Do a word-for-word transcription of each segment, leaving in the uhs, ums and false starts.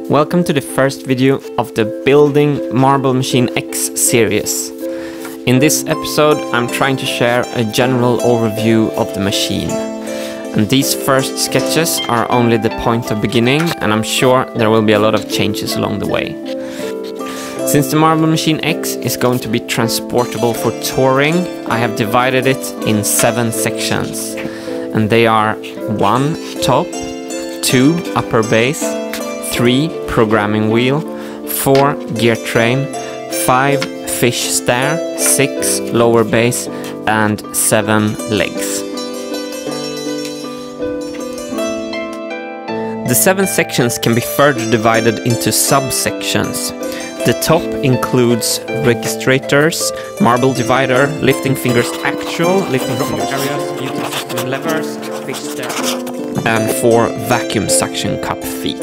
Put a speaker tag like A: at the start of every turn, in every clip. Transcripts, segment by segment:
A: Welcome to the first video of the Building Marble Machine X series. In this episode I'm trying to share a general overview of the machine. And these first sketches are only the point of beginning, and I'm sure there will be a lot of changes along the way. Since the Marble Machine X is going to be transportable for touring, I have divided it in seven sections. And they are one top, two upper base, three programming wheel, four gear train, five fish stair, six lower base, and seven legs. The seven sections can be further divided into subsections. The top includes registrators, marble divider, lifting fingers actual, lifting fingers areas, utilizing levers, fish stair, and four vacuum suction cup feet.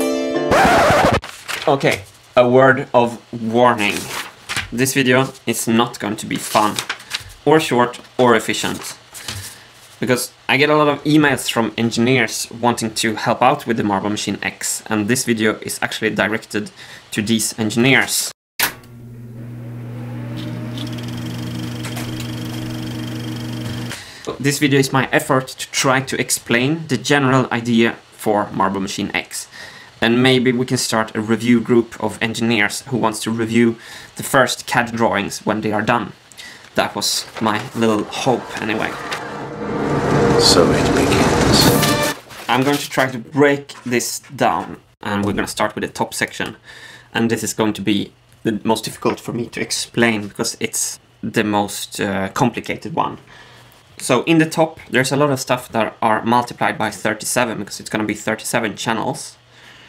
A: Okay, a word of warning. This video is not going to be fun, or short, or efficient. Because I get a lot of emails from engineers wanting to help out with the Marble Machine X, and this video is actually directed to these engineers. This video is my effort to try to explain the general idea for Marble Machine X. And maybe we can start a review group of engineers who wants to review the first C A D drawings when they are done. That was my little hope anyway.
B: So it begins.
A: I'm going to try to break this down, and we're going to start with the top section. And this is going to be the most difficult for me to explain because it's the most uh, complicated one. So in the top, there's a lot of stuff that are multiplied by thirty-seven because it's going to be thirty-seven channels.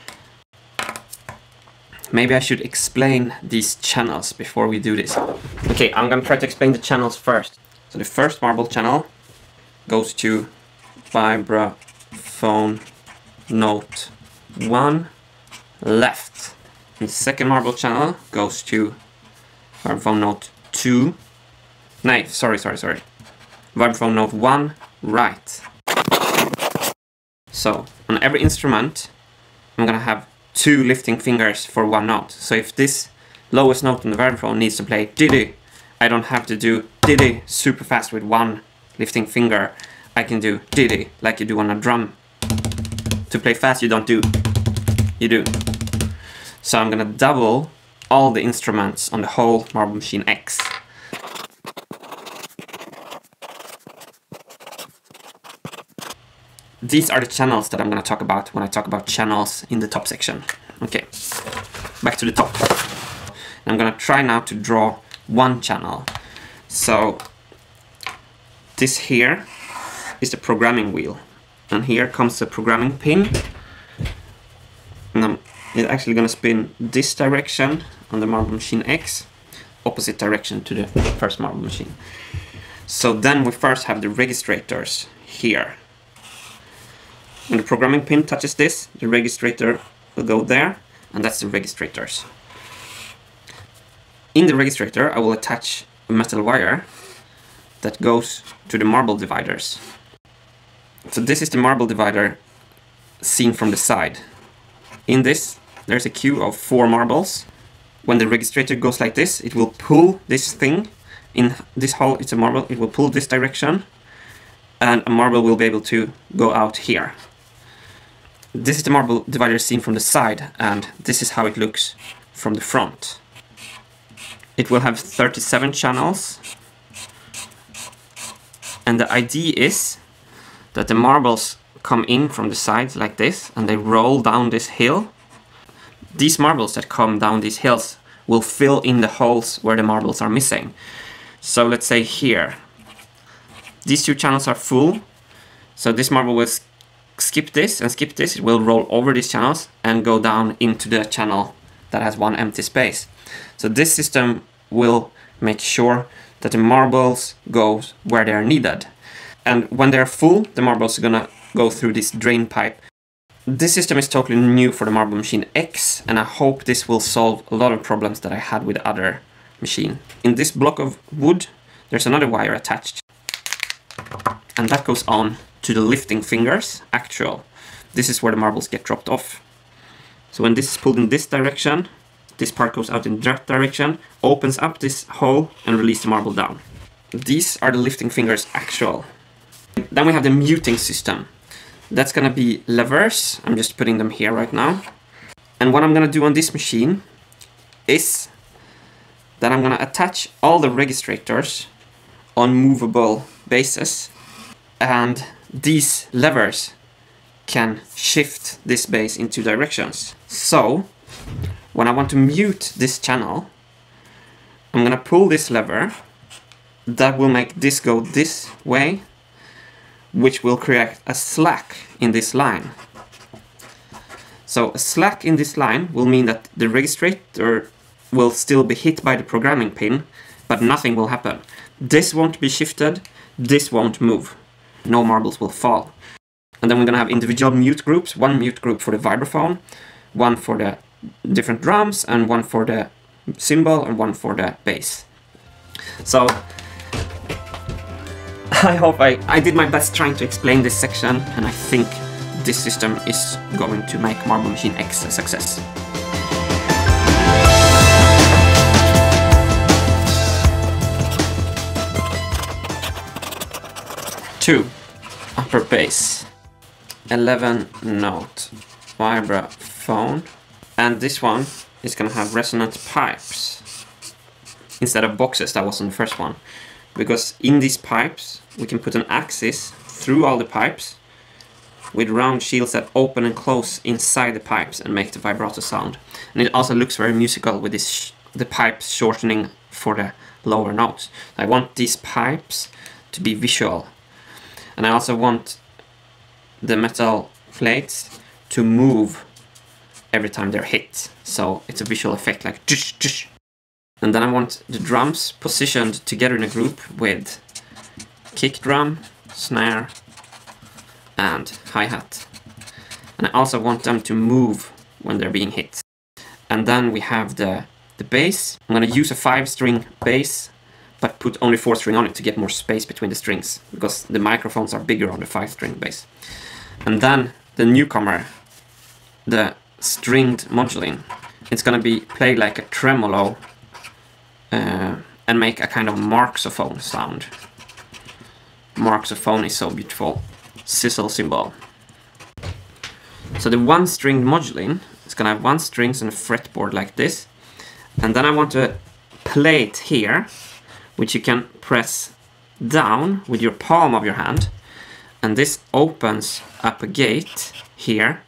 A: Maybe I should explain these channels before we do this. Okay, I'm going to try to explain the channels first. So the first marble channel goes to vibraphone note one left. And the second marble channel goes to vibraphone note two. No, sorry, sorry, sorry. Vibraphone note one right. So on every instrument, I'm gonna have two lifting fingers for one note. So if this lowest note on the vibraphone needs to play diddy, I don't have to do diddy super fast with one lifting finger. I can do diddy like you do on a drum. To play fast you don't do, you do. So I'm gonna double all the instruments on the whole Marble Machine X. These are the channels that I'm going to talk about when I talk about channels in the top section. Okay, back to the top. I'm going to try now to draw one channel. So this here is the programming wheel. And here comes the programming pin. And I'm actually going to spin this direction on the Marble Machine X, opposite direction to the first Marble Machine. So then we first have the registrators here. When the programming pin touches this, the registrator will go there, and that's the registrators. In the registrator, I will attach a metal wire that goes to the marble dividers. So this is the marble divider seen from the side. In this, there's a queue of four marbles. When the registrator goes like this, it will pull this thing. In this hole, it's a marble, it will pull this direction, and a marble will be able to go out here. This is the marble divider seen from the side, and this is how it looks from the front. It will have thirty-seven channels, and the idea is that the marbles come in from the side like this, and they roll down this hill. These marbles that come down these hills will fill in the holes where the marbles are missing. So let's say here, these two channels are full, so this marble will skip this and skip this, it will roll over these channels and go down into the channel that has one empty space. So this system will make sure that the marbles go where they are needed. And when they're full, the marbles are gonna go through this drain pipe. This system is totally new for the Marble Machine X, and I hope this will solve a lot of problems that I had with the other machine. In this block of wood, there's another wire attached, and that goes on to the lifting fingers actual. This is where the marbles get dropped off. So when this is pulled in this direction, this part goes out in that direction, opens up this hole and releases the marble down. These are the lifting fingers actual. Then we have the muting system. That's gonna be levers. I'm just putting them here right now. And what I'm gonna do on this machine is that I'm gonna attach all the registrators on movable bases, and these levers can shift this base in two directions. So when I want to mute this channel, I'm gonna pull this lever. That will make this go this way, which will create a slack in this line. So a slack in this line will mean that the registrator will still be hit by the programming pin, but nothing will happen. This won't be shifted, this won't move. No marbles will fall. And then we're gonna have individual mute groups, one mute group for the vibraphone, one for the different drums, and one for the cymbal, and one for the bass. So I hope I, I did my best trying to explain this section, and I think this system is going to make Marble Machine X a success. Two, upper bass, eleven note vibraphone, and this one is going to have resonant pipes instead of boxes that was on the first one, because in these pipes we can put an axis through all the pipes with round shields that open and close inside the pipes and make the vibrato sound. And it also looks very musical with this sh the pipes shortening for the lower notes. I want these pipes to be visual. And I also want the metal plates to move every time they're hit. So it's a visual effect like tsh, tsh. And then I want the drums positioned together in a group with kick drum, snare, and hi-hat. And I also want them to move when they're being hit. And then we have the, the bass. I'm going to use a five string bass, but put only four string on it to get more space between the strings, because the microphones are bigger on the five string bass. And then the newcomer, the stringed modulin. It's going to be played like a tremolo uh, and make a kind of marxophone sound. Marxophone is so beautiful. Sizzle cymbal. So the one stringed modulin is going to have one strings and a fretboard like this. And then I want a plate here, which you can press down with your palm of your hand, and this opens up a gate here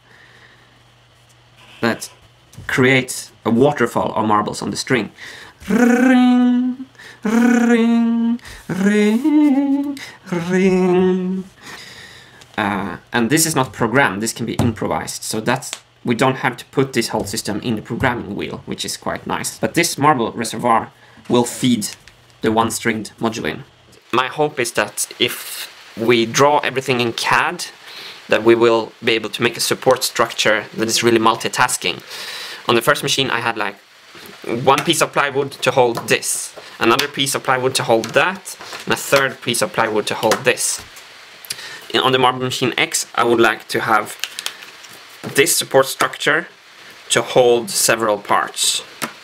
A: that creates a waterfall of marbles on the string. Ring, ring, ring, ring. Uh, and this is not programmed, this can be improvised, so that's we don't have to put this whole system in the programming wheel, which is quite nice. But this marble reservoir will feed the one-stringed modulin. My hope is that if we draw everything in C A D, that we will be able to make a support structure that is really multitasking. On the first machine I had like one piece of plywood to hold this, another piece of plywood to hold that, and a third piece of plywood to hold this. On the Marble Machine X I would like to have this support structure to hold several parts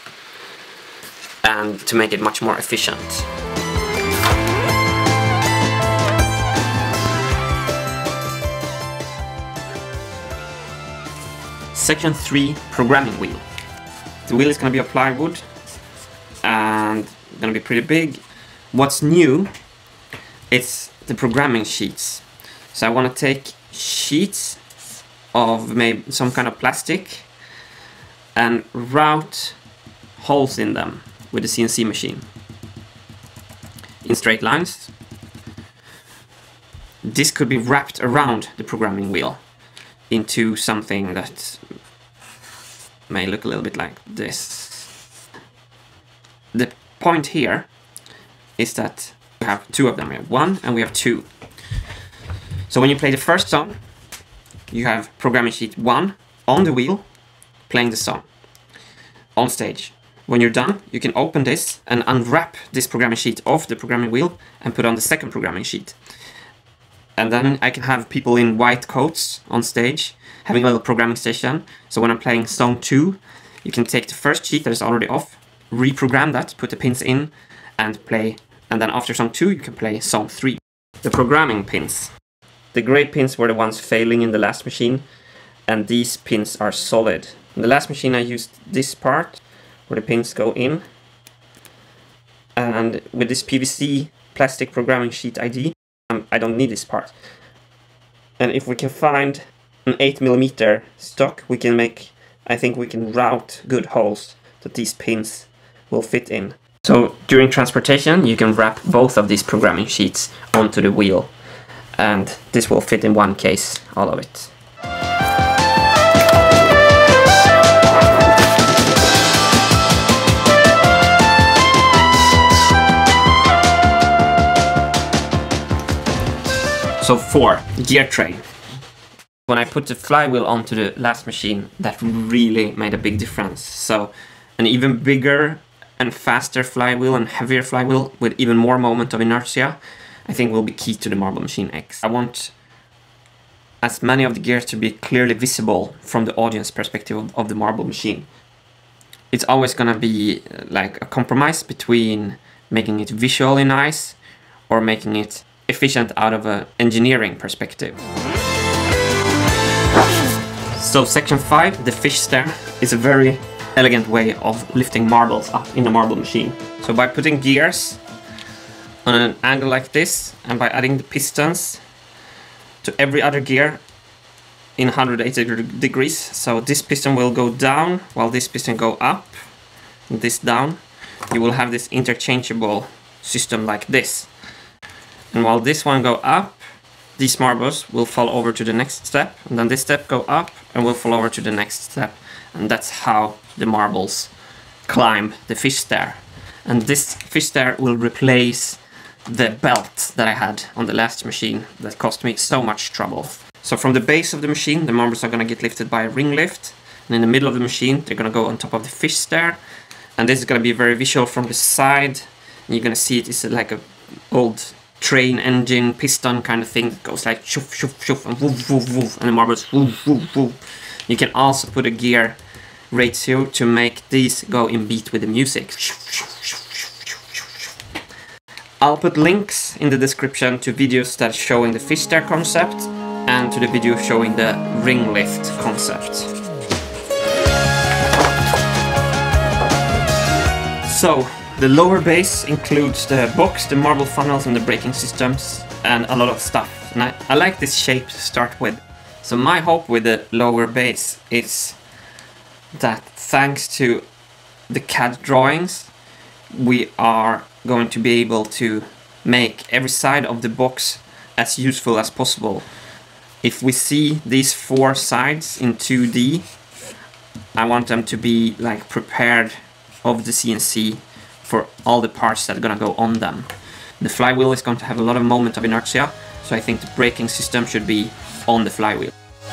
A: and to make it much more efficient. Section three, programming wheel. The wheel is going to be of plywood and going to be pretty big. What's new is the programming sheets. So I want to take sheets of maybe some kind of plastic and route holes in them with the C N C machine in straight lines. This could be wrapped around the programming wheel into something that may look a little bit like this. The point here is that we have two of them. We have one and we have two. So when you play the first song, you have programming sheet one on the wheel playing the song on stage. When you're done, you can open this and unwrap this programming sheet off the programming wheel and put on the second programming sheet. And then I can have people in white coats on stage having a little programming station. So when I'm playing song two, you can take the first sheet that is already off, reprogram that, put the pins in, and play. And then after song two, you can play song three. The programming pins. The gray pins were the ones failing in the last machine, and these pins are solid. In the last machine I used this part, where the pins go in, and with this P V C plastic programming sheet I D, um, I don't need this part. And if we can find an eight millimeter stock, we can make, I think we can route good holes that these pins will fit in. So during transportation, you can wrap both of these programming sheets onto the wheel, and this will fit in one case, all of it. So four, gear tray. When I put the flywheel onto the last machine, that really made a big difference. So an even bigger and faster flywheel and heavier flywheel with even more moment of inertia, I think will be key to the Marble Machine X. I want as many of the gears to be clearly visible from the audience perspective of, of the Marble Machine. It's always gonna be uh, like a compromise between making it visually nice or making it efficient out of an engineering perspective. So section five, the fish stair, is a very elegant way of lifting marbles up in a marble machine. So by putting gears on an angle like this, and by adding the pistons to every other gear in one hundred eighty degrees, so this piston will go down while this piston go up, and this down, you will have this interchangeable system like this. And while this one go up, these marbles will fall over to the next step, and then this step go up and will fall over to the next step. And that's how the marbles climb the fish stair. And this fish stair will replace the belt that I had on the last machine that cost me so much trouble. So from the base of the machine, the marbles are gonna get lifted by a ring lift, and in the middle of the machine, they're gonna go on top of the fish stair. And this is gonna be very visual from the side. And you're gonna see it is like a old train engine piston kind of thing that goes like shoof shoof shoof and woof woof woof, and the marbles woof woof woof. You can also put a gear ratio to make these go in beat with the music. I'll put links in the description to videos that are showing the fish stair concept and to the video showing the ring lift concept. So the lower base includes the box, the marble funnels and the braking systems and a lot of stuff. And I, I like this shape to start with. So my hope with the lower base is that thanks to the C A D drawings, we are going to be able to make every side of the box as useful as possible. If we see these four sides in two D, I want them to be like prepared of the C N C for all the parts that are gonna go on them. The flywheel is going to have a lot of moment of inertia, so I think the braking system should be on the flywheel.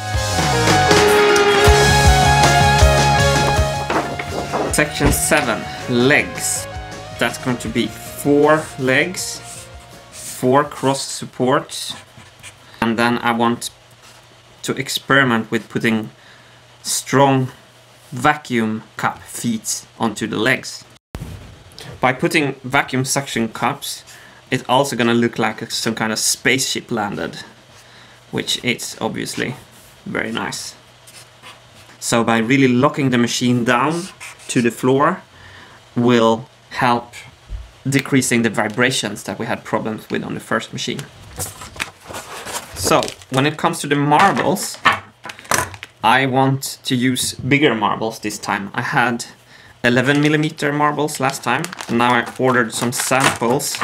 A: Section seven, legs. That's going to be four legs, four cross supports, and then I want to experiment with putting strong vacuum cup feet onto the legs. By putting vacuum suction cups, it's also gonna look like some kind of spaceship landed, which is obviously very nice. So by really locking the machine down to the floor will help decreasing the vibrations that we had problems with on the first machine. So when it comes to the marbles, I want to use bigger marbles this time. I had eleven millimeter marbles last time, and now I ordered some samples,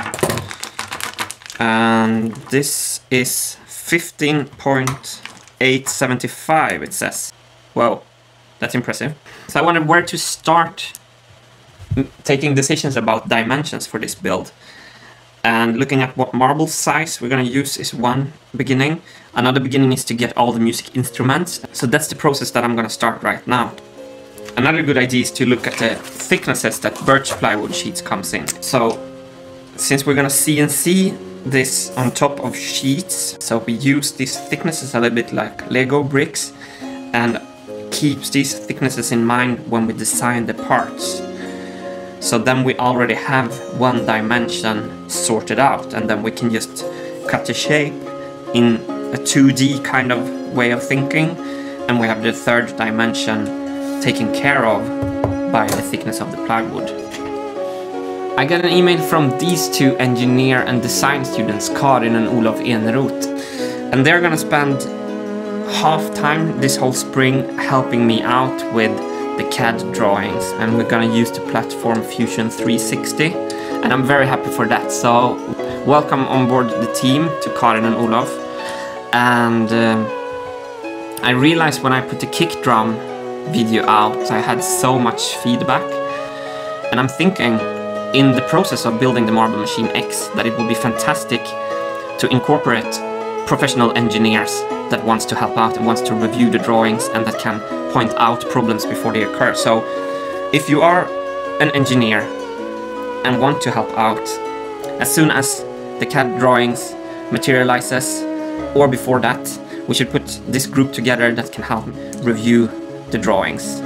A: and this is fifteen point eight seven five, it says. Wow, that's impressive. So I wondered where to start taking decisions about dimensions for this build, and looking at what marble size we're gonna use is one beginning. Another beginning is to get all the music instruments, so that's the process that I'm gonna start right now. Another good idea is to look at the thicknesses that birch plywood sheets comes in. So since we're gonna C N C this on top of sheets. So we use these thicknesses a little bit like Lego bricks and keeps these thicknesses in mind when we design the parts. So then we already have one dimension sorted out, and then we can just cut the shape in a two D kind of way of thinking, and we have the third dimension taken care of by the thickness of the plywood. I got an email from these two engineer and design students, Karin and Olof Eneroth, and they're gonna spend half time this whole spring helping me out with the C A D drawings, and we're gonna use the platform Fusion three sixty, and I'm very happy for that. So welcome on board the team to Karin and Olof. And um, I realized when I put the kick drum video out, I had so much feedback, and I'm thinking in the process of building the Marble Machine X that it would be fantastic to incorporate professional engineers that wants to help out and wants to review the drawings and that can point out problems before they occur. So if you are an engineer and want to help out, as soon as the C A D drawings materializes or before that, we should put this group together that can help review the drawings.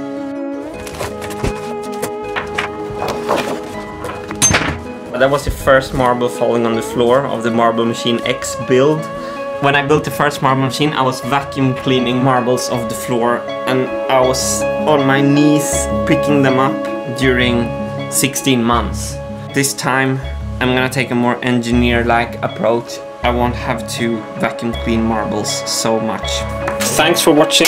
A: That was the first marble falling on the floor of the Marble Machine X build. When I built the first marble machine, I was vacuum cleaning marbles off the floor, and I was on my knees picking them up during sixteen months. This time I'm gonna take a more engineer-like approach. I won't have to vacuum clean marbles so much. Thanks for watching.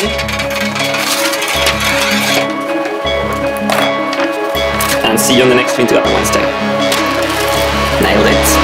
A: And see you on the next Wintergatan Wednesday. Nailed it.